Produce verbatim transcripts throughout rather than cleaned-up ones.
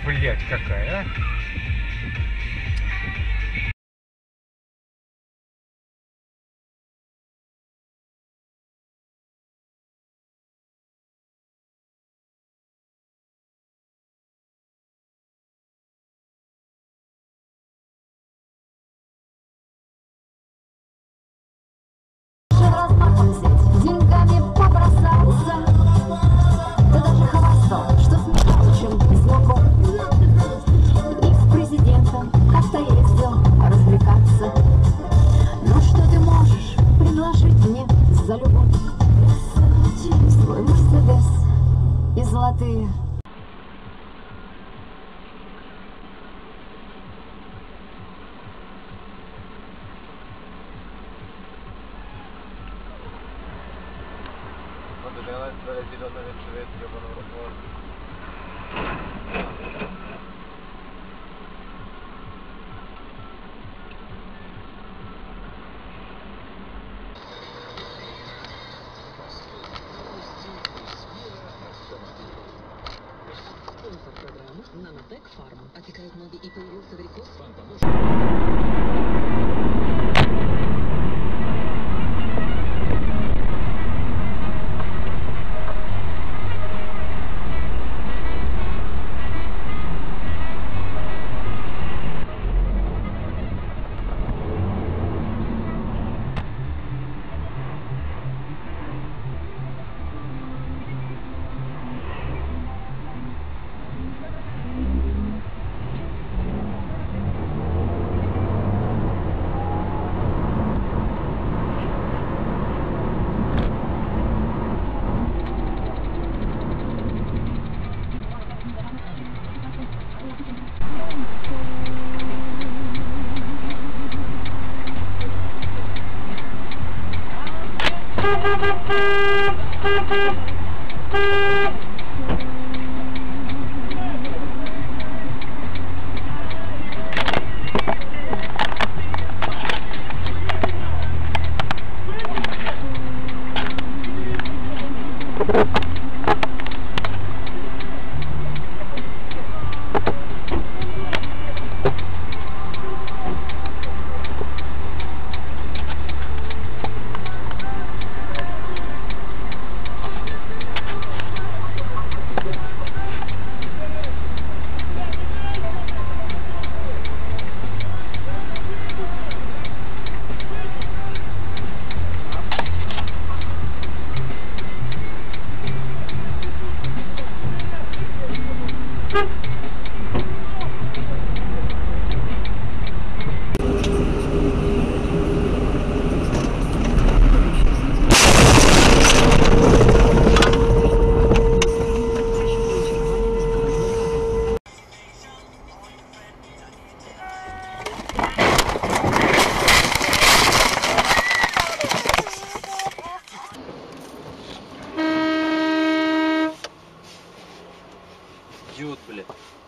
блядь, какая, а? Деньгами побросался, да даже хвастал, что смешал, чем знаком. И с президентом как-то ездил развлекаться. Ну что ты можешь предложить мне за любовь? Свой Мерседес и золотые. Нанотек Фарма опекает ноги и появился варикоз. Идиот, блядь.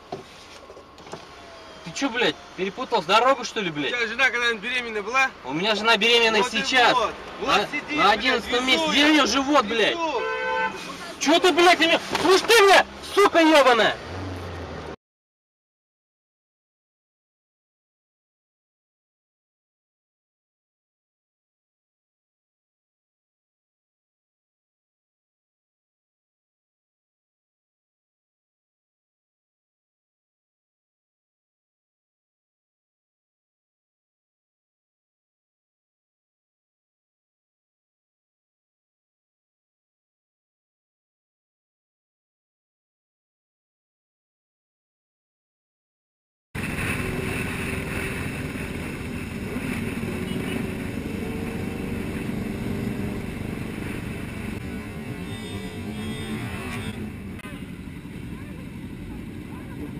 Ты чё, блядь, перепутал дорогу, что ли, блядь? У тебя жена когда-нибудь беременная была? У меня жена беременная вот сейчас. Вот, вот на, сидишь, на одиннадцатом месяце. Где у нее живот, блядь? Везу. Чё ты, блядь, меня... Слушай ты меня, сука ебаная!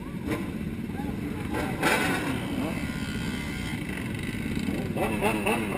Mm-hmm.